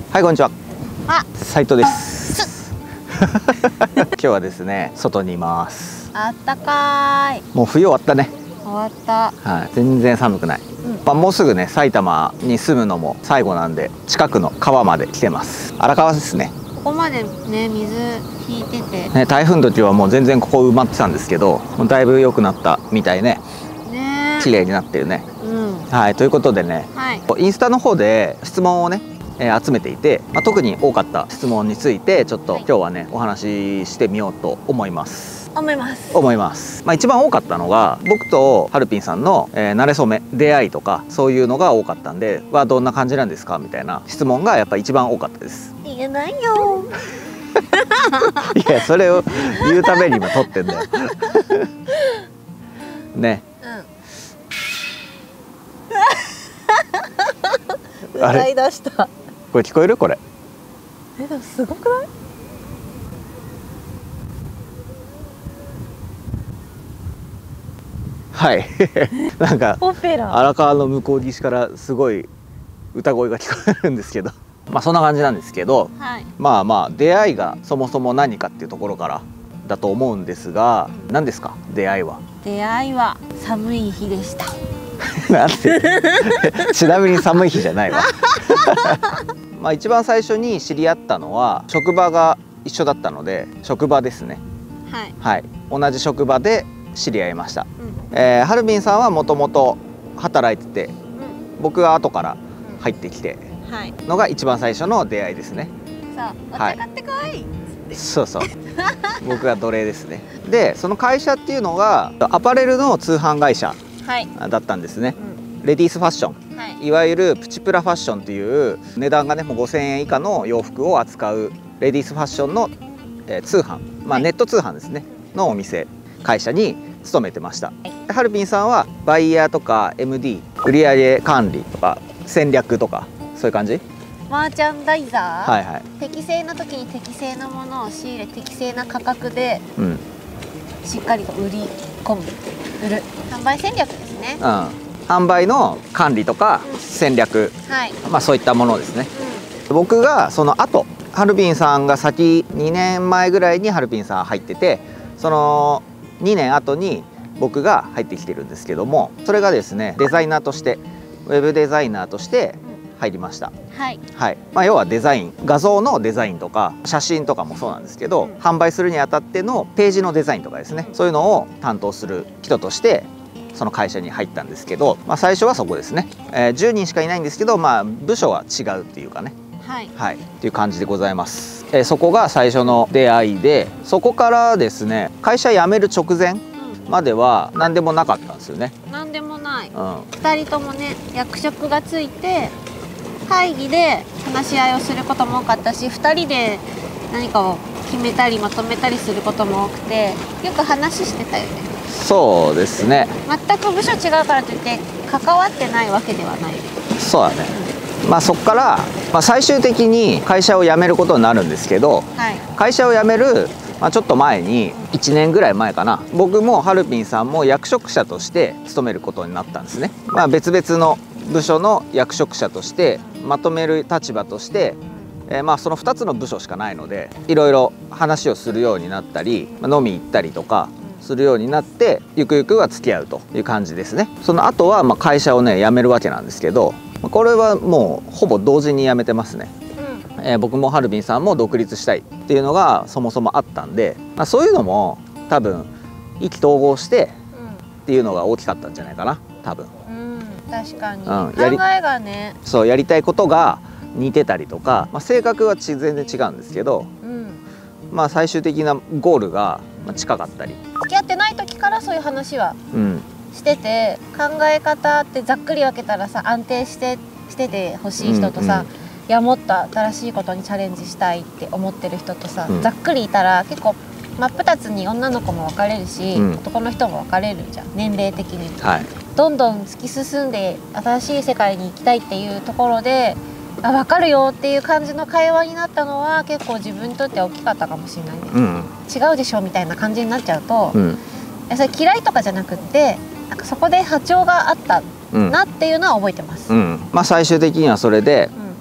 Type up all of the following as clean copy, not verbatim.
はい、こんにちは。 あ、 斉藤です。今日はですね、外にいます。 あったかい。 もう冬終わったね。 終わった。 はい、全然寒くない。まあ、もうすぐね、埼玉に住むのも最後なんで、近くの川まで来てます。荒川ですね。 ここまでね、水引いてて。 ね、台風の時はもう全然ここ埋まってたんですけど、もうだいぶ良くなったみたいね。 ね。 綺麗になってるね。 うん。 はい、ということでね、 はい。 インスタの方で質問をね、集めていて、特に多かった質問についてちょっと今日はね、お話ししてみようと思います。一番多かったのが僕とハルピンさんの、馴れ初め出会いとかそういうのが多かったんで、どんな感じなんですかみたいな質問がやっぱ一番多かったです。 言えないよ。 いや、それを言うために今撮ってんだよ。ね。 うん。笑い出した。 これ聞こえる？これ。 でもすごくない？ はい。なんかオペラ。 荒川の向こう岸からすごい歌声が聞こえるんですけど、そんな感じなんですけど、 はい、 出会いがそもそも何かっていうところからだと思うんですが、何ですか？出会いは。 出会いは寒い日でした。 なんてちなみに寒い日じゃないわ。一番最初に知り合ったのは職場が一緒だったので、職場ですね。 はい、 はい、同じ職場で知り合いました。 うん、 ハルビンさんはもともと働いてて、僕が後から入ってきてのが一番最初の出会いですね。 そう、お茶買ってこい。 そうそう。僕が奴隷ですね。で、その会社っていうのがアパレルの通販会社だったんですね。レディースファッション、いわゆるプチプラファッションっていう値段がねもう5000円以下の洋服を扱うレディースファッションの、通販、ネット通販ですねのお店、会社に勤めてました。ハルピンさんはバイヤーとか MD、 売上管理とか戦略とかそういう感じ。 マーチャンダイザー、 はいはい、適正な時に適正なものを仕入れ、適正な価格でしっかりと売り込む、売る販売戦略ですね。 販売の管理とか戦略、そういったものですね。僕がその後、ハルピンさんが先2年前ぐらいにハルピンさん入ってて、その2年後に僕が入ってきてるんですけども、それがですねデザイナーとして、ウェブデザイナーとして入りました。要はデザイン、画像のデザインとか写真とかもそうなんですけど、販売するにあたってのページのデザインとかですね、そういうのを担当する人としてその会社に入ったんですけど、最初はそこですね。10人しかいないんですけど、部署は違うっていうかね、っていう感じでございます。そこが最初の出会いで、そこからですね会社辞める直前までは何でもなかったんですよね。 何でもない、2人ともね役職がついて会議で話し合いをすることも多かったし、2人で何かを決めたりまとめたりすることも多くて、よく話してたよね。 そうですね。 全く部署違うからといって関わってないわけではない。 そうだね。そこから、最終的に会社を辞めることになるんですけど、会社を辞める、ちょっと前に1年ぐらい前かな、僕もハルピンさんも役職者として勤めることになったんですね。別々の部署の役職者としてまとめる立場として、その2つの部署しかないので、いろいろ話をするようになったり、飲み行ったりとかするようになって、ゆくゆくは付き合うという感じですね。その後は会社をね辞めるわけなんですけど、これはもうほぼ同時に辞めてますね。僕もハルビンさんも独立したいっていうのがそもそもあったんで、そういうのも多分意気投合してっていうのが大きかったんじゃないかな、多分。 確かに、考えがね、 そう、やりたいことが似てたりとか、性格は全然違うんですけど、最終的なゴールが近かったり。 付き合ってない時からそういう話はしてて、考え方ってざっくり分けたらさ、安定しててほしい人とさ、いやもっと新しいことにチャレンジしたいって思ってる人とさ、ざっくりいたら結構真っ二つに女の子も分かれるし、男の人も分かれるじゃん、年齢的に。どんどん突き進んで新しい世界に行きたいっていうところで、分かるよっていう感じの会話になったのは結構自分にとっては大きかったかもしれないね。違うでしょみたいな感じになっちゃうと、それ嫌いとかじゃなくって、なんかそこで波長があったなっていうのは覚えてます。 最終的にはそれで、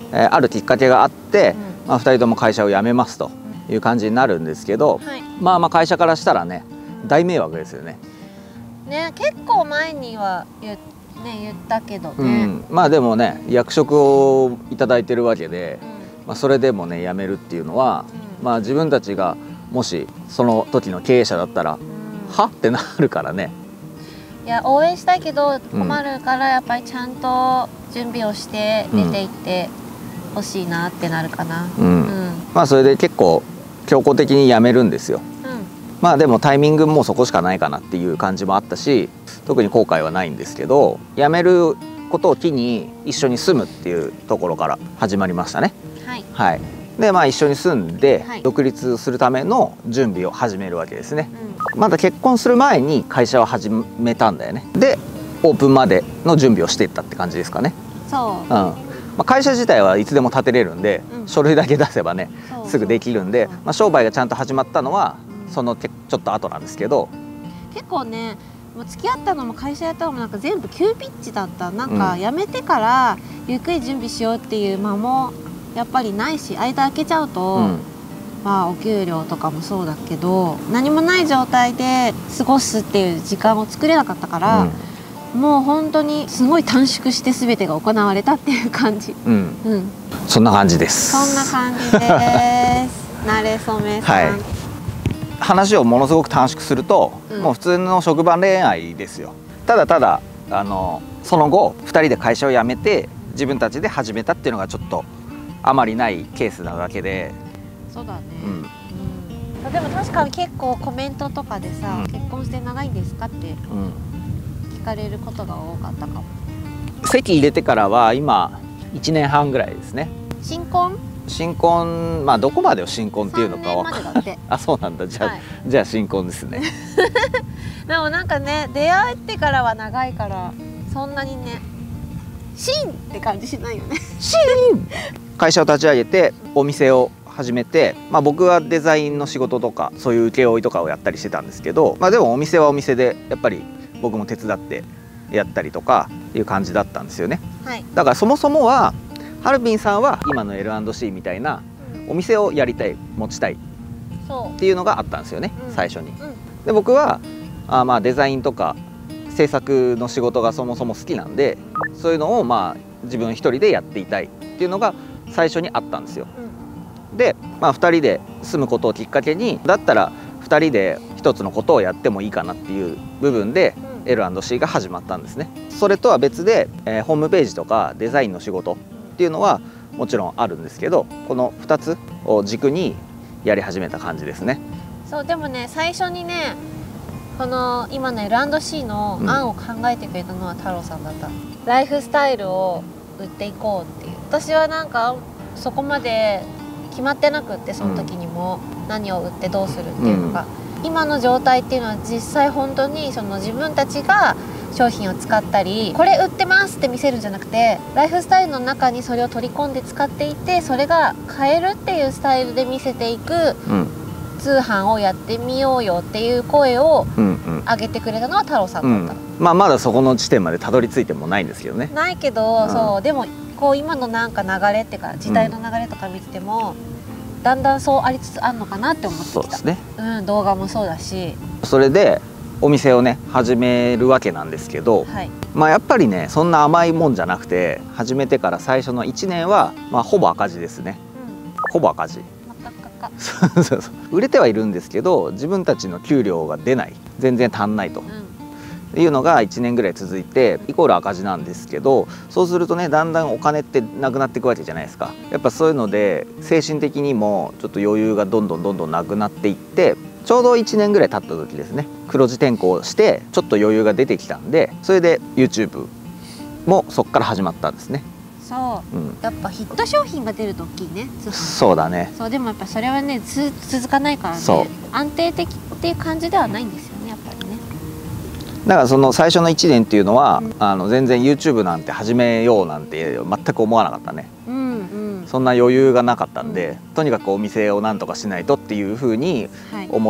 あるきっかけがあって、まあ、2人とも会社を辞めますという感じになるんですけど、まあ会社からしたらね大迷惑ですよね。 ね、結構前には言ったけどね、 まあでもね役職をいただいてるわけで、まあ、それでもね辞めるっていうのは、まあ自分たちがもしその時の経営者だったら、はってなるからね。 いや応援したいけど困るからやっぱりちゃんと準備をして出ていってほしいなってなるかな。まあそれで結構強硬的に辞めるんですよ。まあでもタイミングもそこしかないかなっていう感じもあったし、特に後悔はないんですけど、辞めることを機に一緒に住むっていうところから始まりましたね。はい、でまあ一緒に住んで独立するための準備を始めるわけですね。まだ結婚する前に会社を始めたんだよね。でオープンまでの準備をしていったって感じですかね。まあ、会社自体はいつでも建てれるんで、書類だけ出せばねすぐできるんで、まあ、商売がちゃんと始まったのはそのちょっと後なんですけど、 結構ねもう付き合ったのも会社やったのもなんか全部急ピッチだった。なんか辞めてからゆっくり準備しようっていう間もやっぱりないし、間空けちゃうと、まあお給料とかもそうだけど何もない状態で過ごすっていう時間を作れなかったから、もう本当にすごい短縮して全てが行われたっていう感じ。 そんな感じです。 そんな感じです。なれそめさん。 話をものすごく短縮すると、もう普通の職場恋愛ですよ。ただただその後2人で会社を辞めて自分たちで始めたっていうのがちょっとあまりないケースなだけで。 そうだね。でも確かに結構コメントとかでさ、結婚して長いんですかって聞かれることが多かったかも。 籍入れてからは今1年半ぐらいですね。新婚、まあどこまでを新婚っていうのかはあ、そうなんだ。じゃあ新婚ですね。 でもなんかね、出会ってからは長いからそんなにねシーンって感じしないよね。 シーン会社を立ち上げてお店を始めて、まあ、僕はデザインの仕事とかそういう請負とかをやったりしてたんですけど、まあ、でもお店はお店でやっぱり僕も手伝ってやったりとかいう感じだったんですよね。だからそもそもはハルビンさんは今の L&C みたいなお店をやりたい、持ちたいっていうのがあったんですよね、最初に。で僕はまあデザインとか制作の仕事がそもそも好きなんで、そういうのをまあ自分一人でやっていたいっていうのが最初にあったんですよ。で、まあ、2人で住むことをきっかけに、だったら2人で一つのことをやってもいいかなっていう部分で L&C が始まったんですね。それとは別で、ホームページとかデザインの仕事っていうのはもちろんあるんですけど、この2つを軸にやり始めた感じですね。 そう、でもね最初にねこの今の L&C の案を考えてくれたのは太郎さんだった。ライフスタイルを売っていこうっていう。私はなんかそこまで決まってなくって、その時にも何を売ってどうするっていうのが、今の状態っていうのは実際本当にその自分たちが商品を使ったり、これ売ってますって見せるんじゃなくて、ライフスタイルの中にそれを取り込んで使っていて、それが買えるっていうスタイルで見せていく通販をやってみようよっていう声を上げてくれたのは太郎さんだった。 まあまだそこの地点までたどり着いてもないんですけどね。 ないけど、そうでもこう今のなんか流れっていうか時代の流れとか見てても、だんだんそうありつつあるのかなって思ってきた。 そうですね。 動画もそうだし。 それでお店をね始めるわけなんですけど、まあやっぱりねそんな甘いもんじゃなくて、始めてから最初の1年はまあほぼ赤字ですね。ほぼ赤字。売れてはいるんですけど、自分たちの給料が出ない、全然足んないと。いうのが1年ぐらい続いて、イコール赤字なんですけど、そうするとねだんだんお金ってなくなっていくわけじゃないですか。やっぱそういうので精神的にもちょっと余裕がどんどんなくなっていって、ちょうど1年ぐらい経った時ですね、黒字転向してちょっと余裕が出てきたんで、それで YouTube もそこから始まったんですね。 そう、やっぱヒット商品が出ると大きいね。 そうだね。 そう、でもやっぱそれはね続かないからね、安定的っていう感じではないんですよね、やっぱりね。 だからその最初の1年っていうのは、全然 YouTube なんて始めようなんて全く思わなかったね。そんな余裕がなかったんで、とにかくお店をなんとかしないとっていうふうに思って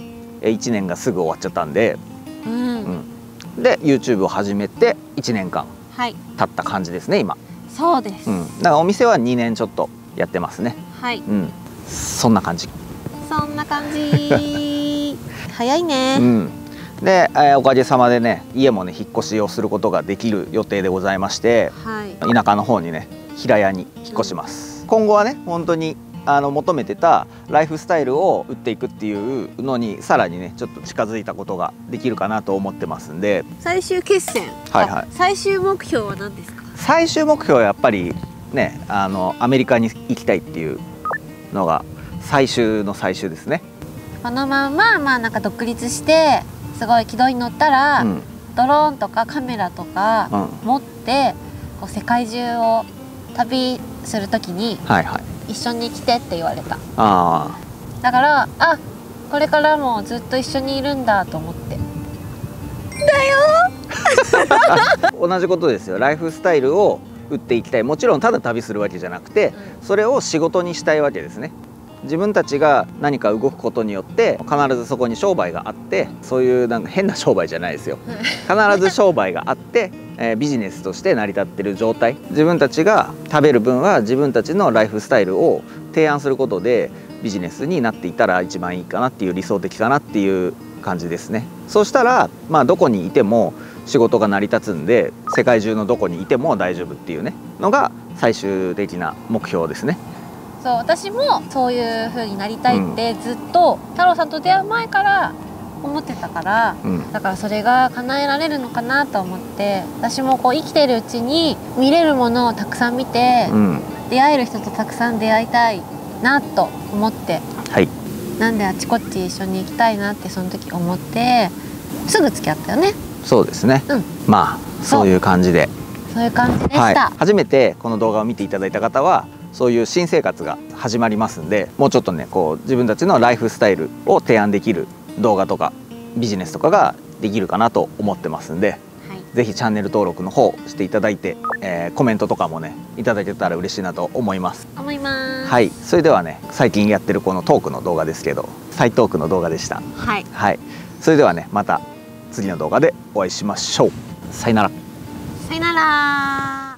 、1年がすぐ終わっちゃったんで、で YouTube を始めて1年間経った感じですね今。 そうです、 だからお店は2年ちょっとやってますね。 はい、 そんな感じ。 そんな感じ早いね。 で、おかげさまでね、家もね引っ越しをすることができる予定でございまして、田舎の方にね平屋に引っ越します。今後はね本当に求めてたライフスタイルを売っていくっていうのにさらにねちょっと近づいたことができるかなと思ってますんで。 最終決戦、最終目標は何ですか？ 最終目標はやっぱりねアメリカに行きたいっていうのが最終の最終ですね。 このままなんか独立してすごい軌道に乗ったら、ドローンとかカメラとか持って、こう世界中を旅するときに一緒に来てって言われた。だからこれからもずっと一緒にいるんだと思って。だよ同じことですよ。ライフスタイルを売っていきたい。もちろんただ旅するわけじゃなくて、それを仕事にしたいわけですね。自分たちが何か動くことによって必ずそこに商売があって、そういうなんか変な商売じゃないですよ。必ず商売があって、ビジネスとして成り立ってる状態。自分たちが食べる分は自分たちのライフスタイルを提案することでビジネスになっていたら一番いいかなっていう、理想的かなっていう感じですね。そうしたらどこにいても仕事が成り立つんで、世界中のどこにいても大丈夫っていうねのが最終的な目標ですね。 そう、私もそういう風になりたいってずっと太郎さんと出会う前から思ってたから、だからそれが叶えられるのかなと思って、私もこう生きてるうちに見れるものをたくさん見て、出会える人とたくさん出会いたいなと思って、なんであちこっち一緒に行きたいなってその時思ってすぐ付き合ったよね。 そうですね、そういう感じで、 そういう感じでした。 初めてこの動画を見ていただいた方はそういう新生活が始まりますんで、もうちょっとねこう自分たちのライフスタイルを提案できる動画とかビジネスとかができるかなと思ってますんで、ぜひチャンネル登録の方していただいて、コメントとかもねいただけたら嬉しいなと思います。それではね、最近やってるこのトークの動画ですけど、再トークの動画でした。それではね、また次の動画でお会いしましょう。さよなら。 さよなら。